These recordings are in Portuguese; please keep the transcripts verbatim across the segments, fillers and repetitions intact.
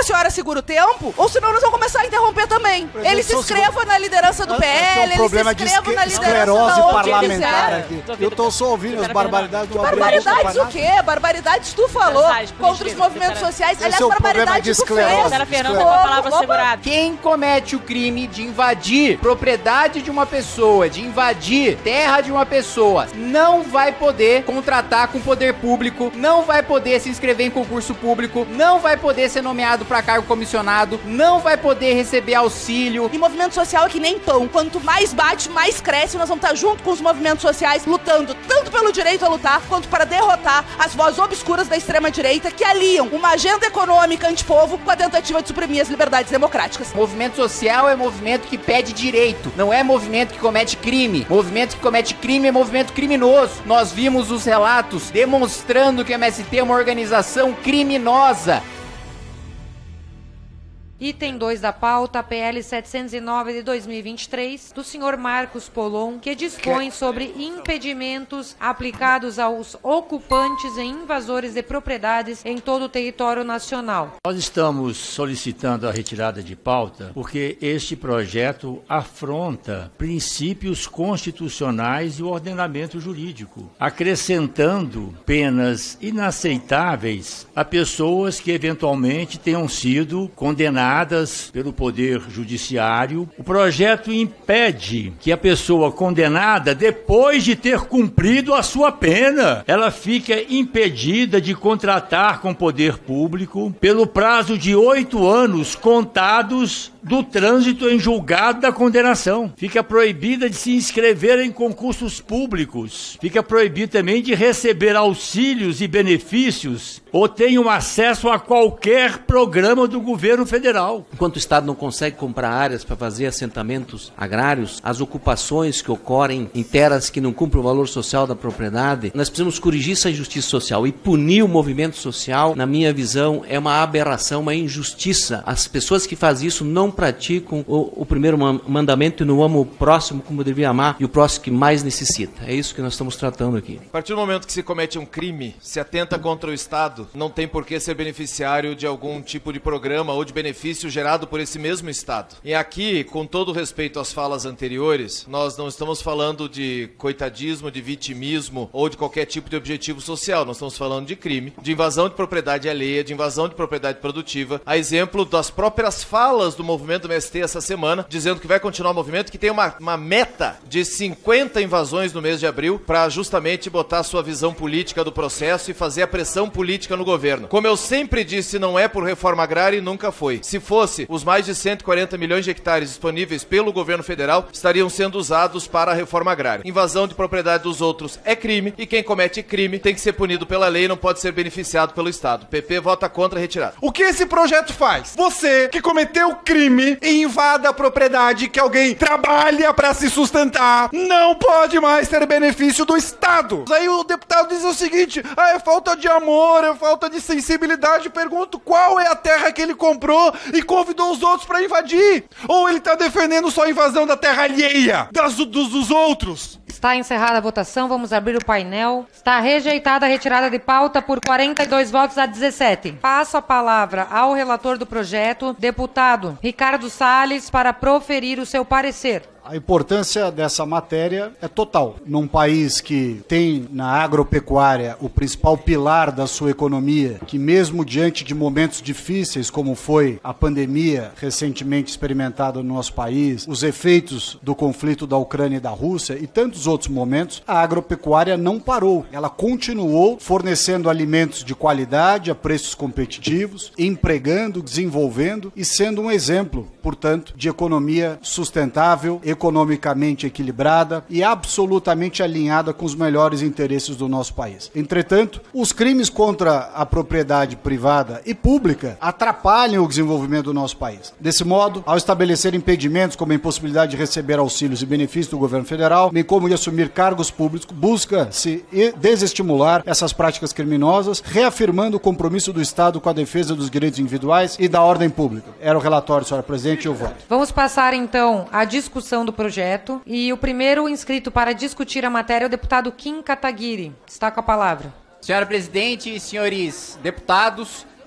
senhora segura o tempo, ou senão nós vamos começar a interromper também. Ele se inscreva na liderança do P L, ele se inscreva na liderança da outra. Parlamentar aqui. Eu tô só ouvindo as barbaridades do Gabriel. Barbaridades o quê? Barbaridades tu falou contra os movimentos sociais. Aliás, barbaridades tu fez. Quem comete o crime de invadir propriedade de uma pessoa, de invadir terra de uma pessoa, não vai poder contratar com o poder público, não vai poder se inscrever em concurso público, não vai poder ser nomeado para cargo comissionado, não vai poder receber auxílio. E movimento social é que nem pão. Quanto mais bate, mais cresce. Nós vamos estar junto com os movimentos sociais, lutando tanto pelo direito a lutar, quanto para derrotar as vozes obscuras da extrema-direita que aliam uma agenda econômica antipovo com a tentativa de suprimir as liberdades democráticas. Movimento social é movimento que pede direito, não é movimento que comete crime. Movimento que comete crime é movimento criminoso. Nós vimos os relatos demonstrando que o M S T é uma organização criminosa. Item dois da pauta, P L setecentos e nove de dois mil e vinte e três, do senhor Marcos Polon, que dispõe sobre impedimentos aplicados aos ocupantes e invasores de propriedades em todo o território nacional. Nós estamos solicitando a retirada de pauta porque este projeto afronta princípios constitucionais e o ordenamento jurídico, acrescentando penas inaceitáveis a pessoas que eventualmente tenham sido condenadas pelo Poder Judiciário. O projeto impede que a pessoa condenada, depois de ter cumprido a sua pena, ela fica impedida de contratar com o poder público pelo prazo de oito anos contados do trânsito em julgado da condenação. Fica proibida de se inscrever em concursos públicos. Fica proibido também de receber auxílios e benefícios ou tenham acesso a qualquer programa do governo federal. Enquanto o Estado não consegue comprar áreas para fazer assentamentos agrários, as ocupações que ocorrem em terras que não cumprem o valor social da propriedade, nós precisamos corrigir essa injustiça social e punir o movimento social, na minha visão, é uma aberração, uma injustiça. As pessoas que fazem isso não praticam o, o primeiro mandamento e não amam o próximo como deveria amar e o próximo que mais necessita. É isso que nós estamos tratando aqui. A partir do momento que se comete um crime, se atenta contra o Estado, não tem por que ser beneficiário de algum tipo de programa ou de benefício gerado por esse mesmo Estado. E aqui, com todo respeito às falas anteriores, nós não estamos falando de coitadismo, de vitimismo ou de qualquer tipo de objetivo social. Nós estamos falando de crime, de invasão de propriedade alheia, de invasão de propriedade produtiva, a exemplo das próprias falas do movimento do M S T essa semana, dizendo que vai continuar o movimento, que tem uma, uma meta de cinquenta invasões no mês de abril para justamente botar a sua visão política do processo e fazer a pressão política no governo. Como eu sempre disse, não é por reforma agrária e nunca foi. Se fosse, os mais de cento e quarenta milhões de hectares disponíveis pelo governo federal estariam sendo usados para a reforma agrária. Invasão de propriedade dos outros é crime e quem comete crime tem que ser punido pela lei e não pode ser beneficiado pelo Estado. P P vota contra a retirada. O que esse projeto faz? Você que cometeu crime e invada a propriedade que alguém trabalha para se sustentar, não pode mais ter benefício do Estado. Aí o deputado diz o seguinte: ah, é falta de amor, é falta de sensibilidade. Pergunto, qual é a terra que ele comprou e convidou os outros para invadir? Ou ele tá defendendo só a invasão da terra alheia, das, dos, dos outros? Está encerrada a votação, vamos abrir o painel. Está rejeitada a retirada de pauta por quarenta e dois votos a dezessete. Passo a palavra ao relator do projeto, deputado Ricardo Salles, para proferir o seu parecer. A importância dessa matéria é total. Num país que tem na agropecuária o principal pilar da sua economia, que mesmo diante de momentos difíceis, como foi a pandemia recentemente experimentada no nosso país, os efeitos do conflito da Ucrânia e da Rússia e tantos outros momentos, a agropecuária não parou. Ela continuou fornecendo alimentos de qualidade a preços competitivos, empregando, desenvolvendo e sendo um exemplo, portanto, de economia sustentável, economicamente equilibrada e absolutamente alinhada com os melhores interesses do nosso país. Entretanto, os crimes contra a propriedade privada e pública atrapalham o desenvolvimento do nosso país. Desse modo, ao estabelecer impedimentos como a impossibilidade de receber auxílios e benefícios do governo federal, bem como de assumir cargos públicos, busca-se desestimular essas práticas criminosas, reafirmando o compromisso do Estado com a defesa dos direitos individuais e da ordem pública. Era o relatório, senhora presidente, e eu voto. Vamos passar, então, à discussão do projeto. E o primeiro inscrito para discutir a matéria é o deputado Kim Kataguiri. Está com a palavra. Senhora presidente e senhores deputados,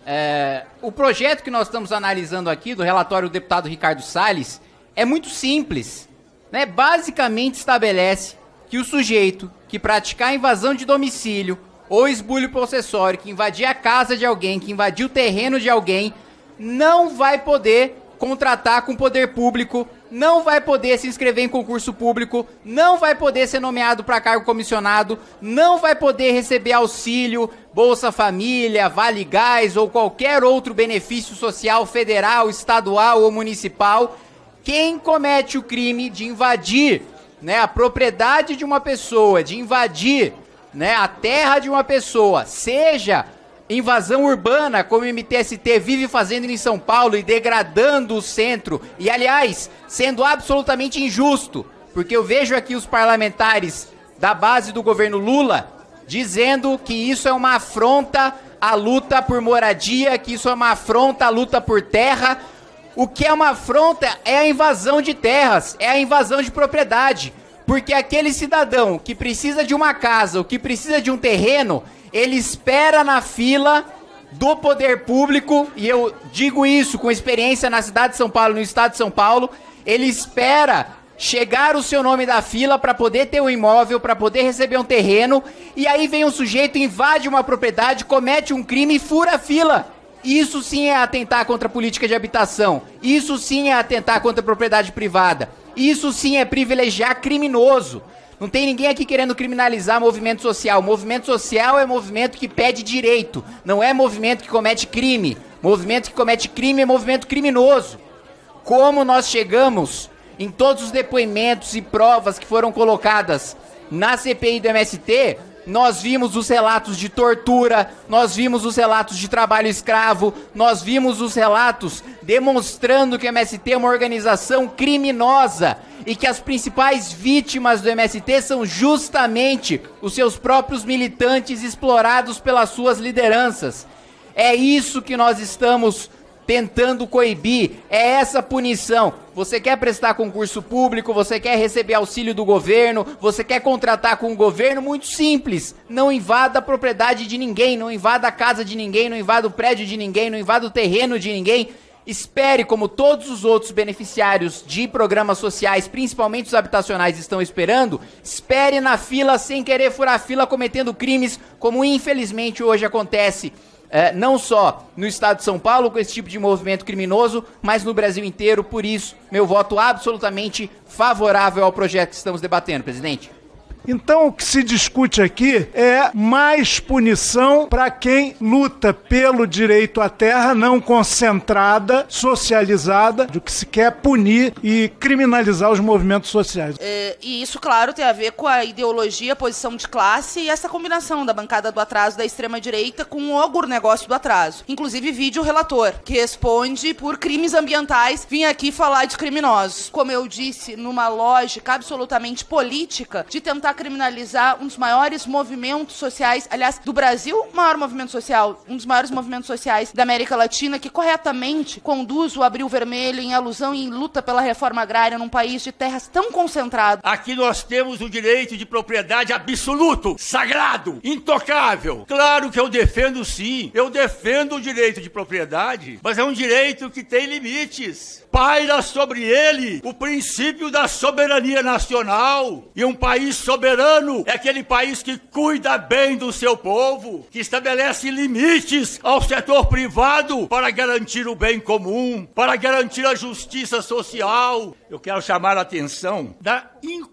É, o projeto que nós estamos analisando aqui, do relatório do deputado Ricardo Salles, é muito simples, né? Basicamente estabelece que o sujeito que praticar invasão de domicílio ou esbulho possessório, que invadir a casa de alguém, que invadir o terreno de alguém, não vai poder contratar com o poder público, não vai poder se inscrever em concurso público, não vai poder ser nomeado para cargo comissionado, não vai poder receber auxílio, Bolsa Família, Vale Gás ou qualquer outro benefício social federal, estadual ou municipal. Quem comete o crime de invadir, né, a propriedade de uma pessoa, de invadir, né, a terra de uma pessoa, seja invasão urbana, como o M T S T vive fazendo em São Paulo e degradando o centro, e aliás, sendo absolutamente injusto, porque eu vejo aqui os parlamentares da base do governo Lula dizendo que isso é uma afronta à luta por moradia, que isso é uma afronta à luta por terra. O que é uma afronta é a invasão de terras, é a invasão de propriedade, porque aquele cidadão que precisa de uma casa, ou que precisa de um terreno, ele espera na fila do poder público, e eu digo isso com experiência na cidade de São Paulo, no estado de São Paulo, ele espera chegar o seu nome da fila para poder ter um imóvel, para poder receber um terreno, e aí vem um sujeito, invade uma propriedade, comete um crime e fura a fila. Isso sim é atentar contra a política de habitação, isso sim é atentar contra a propriedade privada, isso sim é privilegiar criminoso. Não tem ninguém aqui querendo criminalizar movimento social. Movimento social é movimento que pede direito, não é movimento que comete crime. Movimento que comete crime é movimento criminoso. Como nós chegamos em todos os depoimentos e provas que foram colocadas na C P I do M S T, nós vimos os relatos de tortura, nós vimos os relatos de trabalho escravo, nós vimos os relatos demonstrando que o M S T é uma organização criminosa e que as principais vítimas do M S T são justamente os seus próprios militantes explorados pelas suas lideranças. É isso que nós estamos tentando coibir, é essa punição. Você quer prestar concurso público, você quer receber auxílio do governo, você quer contratar com o governo, muito simples. Não invada a propriedade de ninguém, não invada a casa de ninguém, não invada o prédio de ninguém, não invada o terreno de ninguém. Espere, como todos os outros beneficiários de programas sociais, principalmente os habitacionais, estão esperando, espere na fila sem querer furar a fila cometendo crimes, como infelizmente hoje acontece. É, não só no estado de São Paulo com esse tipo de movimento criminoso, mas no Brasil inteiro. Por isso, meu voto absolutamente favorável ao projeto que estamos debatendo, presidente. Então, o que se discute aqui é mais punição para quem luta pelo direito à terra não concentrada, socializada, do que se quer punir e criminalizar os movimentos sociais. É, e isso, claro, tem a ver com a ideologia, a posição de classe e essa combinação da bancada do atraso da extrema-direita com o agronegócio do atraso. Inclusive, vídeo relator, que responde por crimes ambientais, vim aqui falar de criminosos. Como eu disse, numa lógica absolutamente política de tentar criminalizar um dos maiores movimentos sociais, aliás, do Brasil, o maior movimento social, um dos maiores movimentos sociais da América Latina, que corretamente conduz o Abril Vermelho em alusão e em luta pela reforma agrária num país de terras tão concentrado. Aqui nós temos o direito de propriedade absoluto, sagrado, intocável. Claro que eu defendo sim, eu defendo o direito de propriedade, mas é um direito que tem limites. Paira sobre ele o princípio da soberania nacional. E um país soberano é aquele país que cuida bem do seu povo, que estabelece limites ao setor privado para garantir o bem comum, para garantir a justiça social. Eu quero chamar a atenção da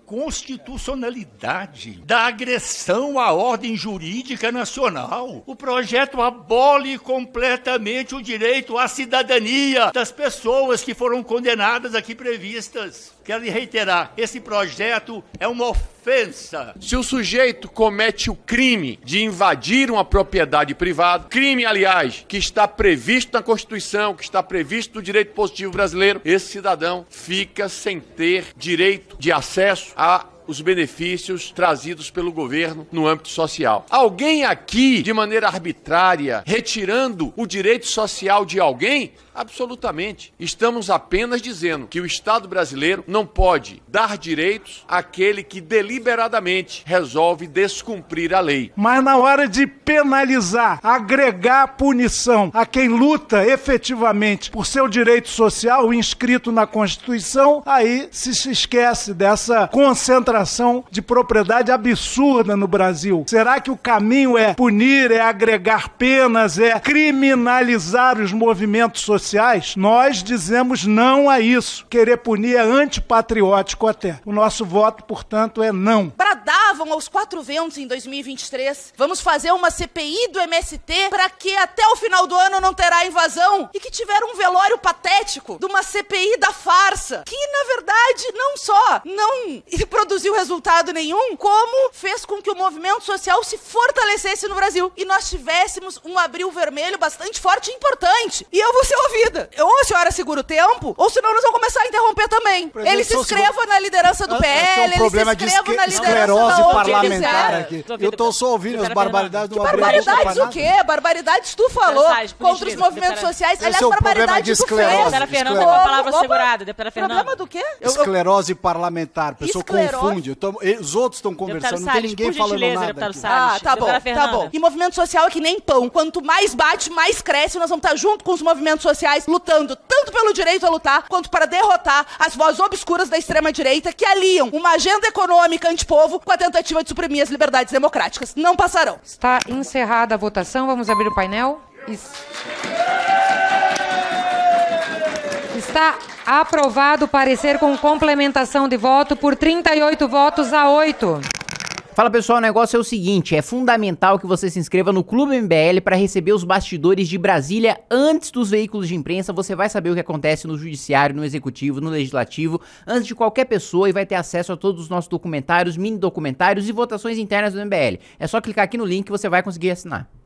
inconstitucionalidade, da agressão à ordem jurídica nacional. O projeto abole completamente o direito à cidadania das pessoas que foram condenadas aqui previstas. Quero reiterar, esse projeto é uma ofensa. Se o sujeito comete o crime de invadir uma propriedade privada, crime, aliás, que está previsto na Constituição, que está previsto no direito positivo brasileiro, esse cidadão fica sem ter direito de acesso a os benefícios trazidos pelo governo no âmbito social. Alguém aqui, de maneira arbitrária, retirando o direito social de alguém? Absolutamente. Estamos apenas dizendo que o Estado brasileiro não pode dar direitos àquele que deliberadamente resolve descumprir a lei. Mas na hora de penalizar, agregar punição a quem luta efetivamente por seu direito social inscrito na Constituição, aí se se esquece dessa concentração de propriedade absurda no Brasil. Será que o caminho é punir, é agregar penas, é criminalizar os movimentos sociais? Nós dizemos não a isso. Querer punir é antipatriótico até. O nosso voto, portanto, é não. Bradavam aos quatro ventos em dois mil e vinte e três. Vamos fazer uma C P I do M S T para que até o final do ano não terá invasão. E que tiveram um velório patético de uma C P I da farsa. Que, na verdade, não só não produziu resultado nenhum, como fez com que o movimento social se fortalecesse no Brasil. E nós tivéssemos um abril vermelho bastante forte e importante. E eu vou ser ouvida. Ou a senhora segura o tempo, ou senão nós vamos começar a interromper também. Ele se inscreva na liderança do P L, ele se inscreva na liderança esclerose da parlamentar aqui. Eu tô só ouvindo as barbaridades do Abreu. Barbaridades o quê? Barbaridades tu falou contra os movimentos sociais. Aliás, barbaridades tu fez. Deputada Fernanda, uma palavra segurada. Deputada Fernanda. Problema do quê? Esclerose parlamentar. A pessoa confunde. Os outros estão conversando, não tem ninguém falando nada. Ah, tá bom, tá bom. E movimento social é que nem pão. Quanto mais bate, mais cresce. Nós vamos estar junto com os movimentos sociais, lutando tanto pelo direito a lutar, quanto para derrotar as vozes obscuras da extrema-direita que aliam uma agenda econômica antipovo com a tentativa de suprimir as liberdades democráticas. Não passarão. Está encerrada a votação. Vamos abrir o painel. Isso. Está aprovado o parecer com complementação de voto por trinta e oito votos a oito. Fala pessoal, o negócio é o seguinte, é fundamental que você se inscreva no Clube M B L para receber os bastidores de Brasília antes dos veículos de imprensa. Você vai saber o que acontece no judiciário, no executivo, no legislativo, antes de qualquer pessoa, e vai ter acesso a todos os nossos documentários, mini documentários e votações internas do M B L. É só clicar aqui no link que você vai conseguir assinar.